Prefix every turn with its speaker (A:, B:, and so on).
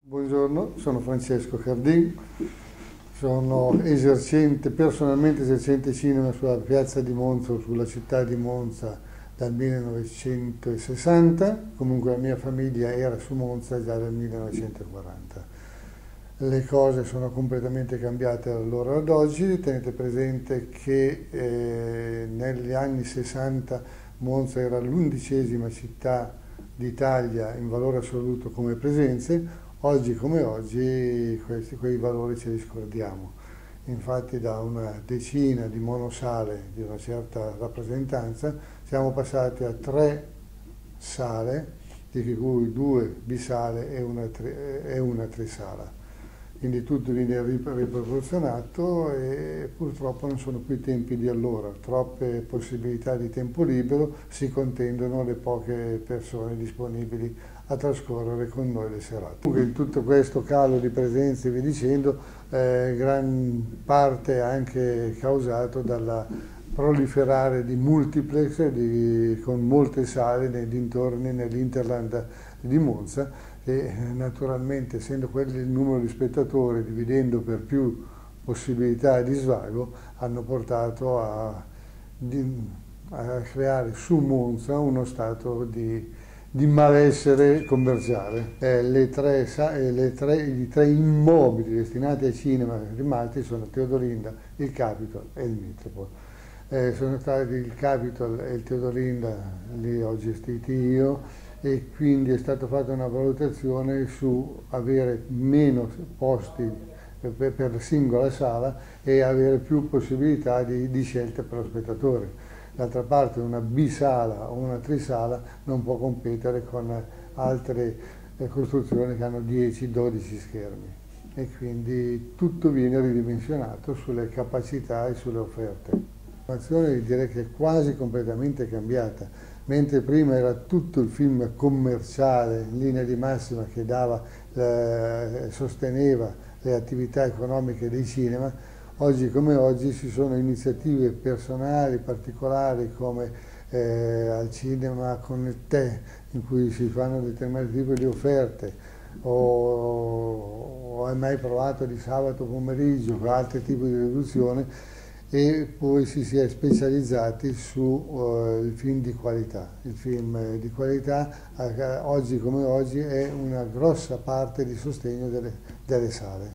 A: Buongiorno, sono Francesco Cardin, sono personalmente esercente cinema sulla piazza di Monza o sulla città di Monza dal 1960, comunque la mia famiglia era su Monza già dal 1940. Le cose sono completamente cambiate dall'ora ad oggi. Tenete presente che negli anni 60 Monza era l'11ª città d'Italia in valore assoluto come presenze. Oggi come oggi quei valori ce li scordiamo. Infatti da una decina di monosale di una certa rappresentanza siamo passati a 3 sale, di cui 2 bisale e una trisala. Quindi tutto viene riproporzionato e purtroppo non sono più i tempi di allora, troppe possibilità di tempo libero, si contendono le poche persone disponibili a trascorrere con noi le serate. Comunque in tutto questo calo di presenze, vi dicendo, gran parte è anche causato dalla proliferare di multiplex con molte sale nei dintorni, nell'Interland di Monza, e naturalmente essendo quelli il numero di spettatori dividendo per più possibilità di svago hanno portato a creare su Monza uno stato di malessere commerciale. I tre immobili destinati ai cinema rimasti sono Teodolinda, il Capitol e il Metropol. Sono stati il Capitol e il Teodolinda, li ho gestiti io, e quindi è stata fatta una valutazione su avere meno posti per singola sala e avere più possibilità di scelta per lo spettatore. D'altra parte una bisala o una trisala non può competere con altre costruzioni che hanno 10-12 schermi e quindi tutto viene ridimensionato sulle capacità e sulle offerte. La situazione direi che è quasi completamente cambiata. Mentre prima era tutto il film commerciale in linea di massima che sosteneva le attività economiche dei cinema, oggi come oggi ci sono iniziative personali, particolari come al cinema con il tè, in cui si fanno determinati tipi di offerte, o hai mai provato di sabato pomeriggio con altri tipi di riduzione, e poi si è specializzati sul film di qualità. Il film di qualità oggi come oggi è una grossa parte di sostegno delle sale.